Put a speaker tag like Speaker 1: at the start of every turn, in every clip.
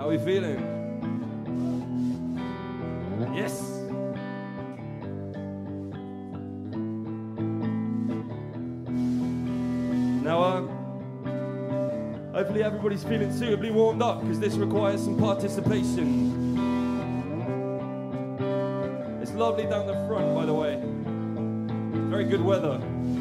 Speaker 1: How are we feeling? Yes! Now, hopefully everybody's feeling suitably warmed up because this requires some participation. It's lovely down the front, by the way. Very good weather.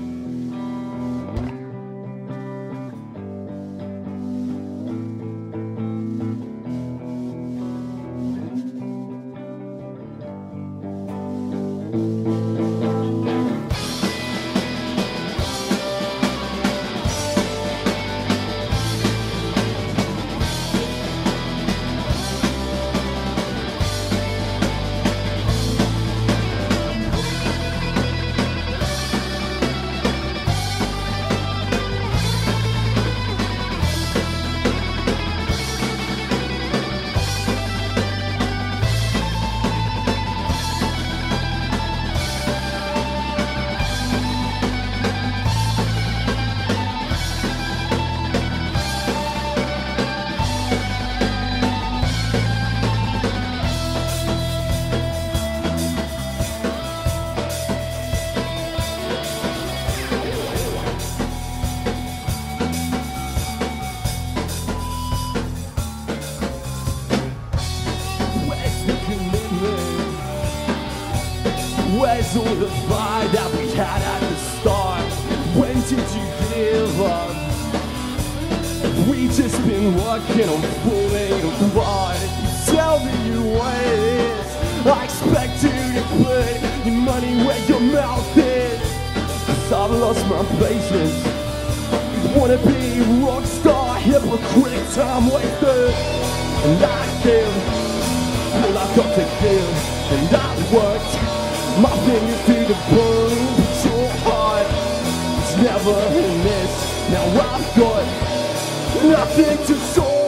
Speaker 2: Where's all the fire that we had at the start? When did you give up? We just been working on falling apart. You tell me you wait. I expect you to put your money where your mouth is. 'Cause I've lost my patience. You wanna be a rock star, hypocrite, time wasted. And I give all I've got to give. And I've worked my fingers to the bone, but your heart is never in this. Now I've got nothing to show.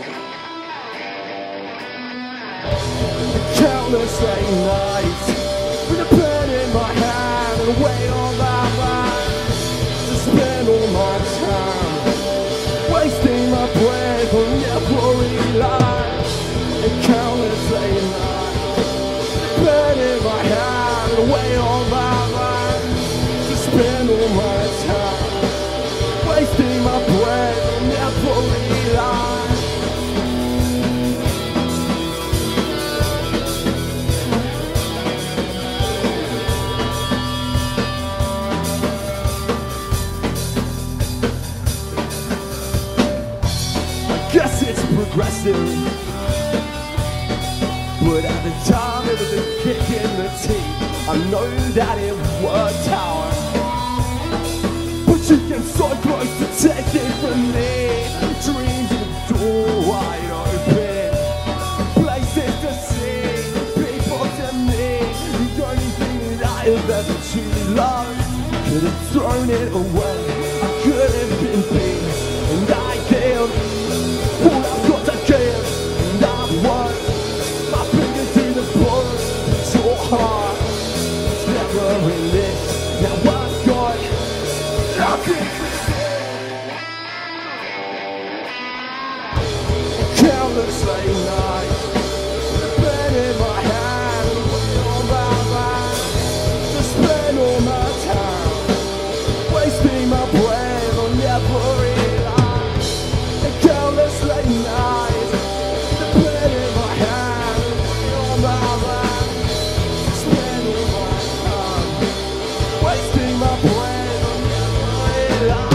Speaker 2: Countless late nights with a pen in my hand and a way on my mind to spend all my time wasting my breath on every line. And countless late nights with a pen in my hand, away on my mind to spend all my time wasting my breath on every line. I guess it's progressive, but at the time it was a kick in the teeth. I know that it worked out, but you came so close to take it from me. Dreams of the door wide open, places to see, people to meet. The only thing that I have ever truly loved, could have thrown it away. I could have been beat, and I gave all I've got to give. And I've worked my fingers to the bone, but your heart is never in this. Now I've got nothing to say. Countless late nights with a pen in my hand and a way on my mind to spend all my time wasting my breath on every line. And countless late nights with a pen in my hand and a way on my mind to spend all my time wasting my breath on every line.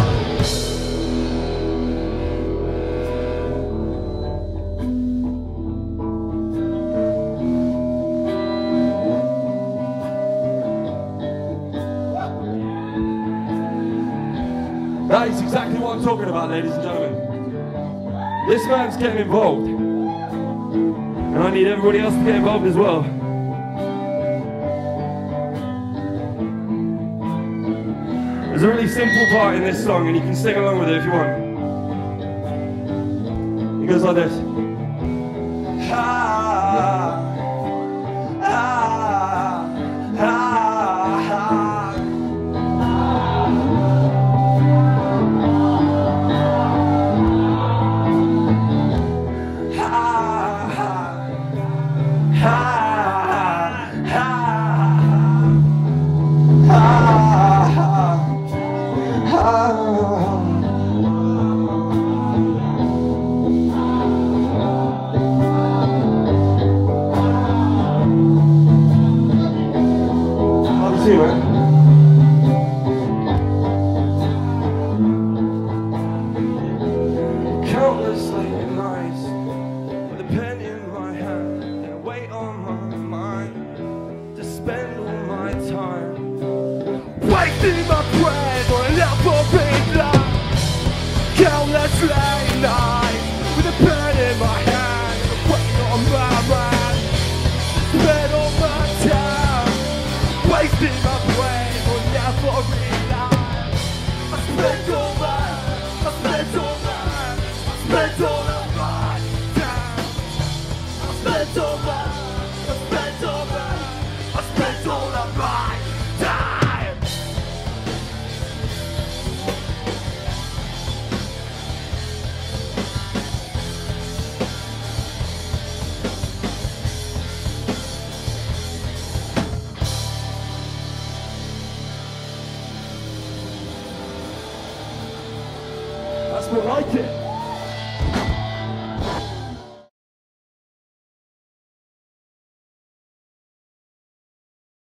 Speaker 1: That is exactly what I'm talking about, ladies and gentlemen. This man's getting involved. And I need everybody else to get involved as well. There's a really simple part in this song, and you can sing along with it if you want. It goes like this. Ah, ah, ah, ah. Ah. Countless late nights with a pen in my hand and a weight on my mind to spend all my time wasting my breath on an alphabet line. Countless late nights with a pen in my hand and a weight on my mind to spend all my time wasting my breath on an alphabet line. I spent all my spent all of my time. I spent all my time. That's more like it.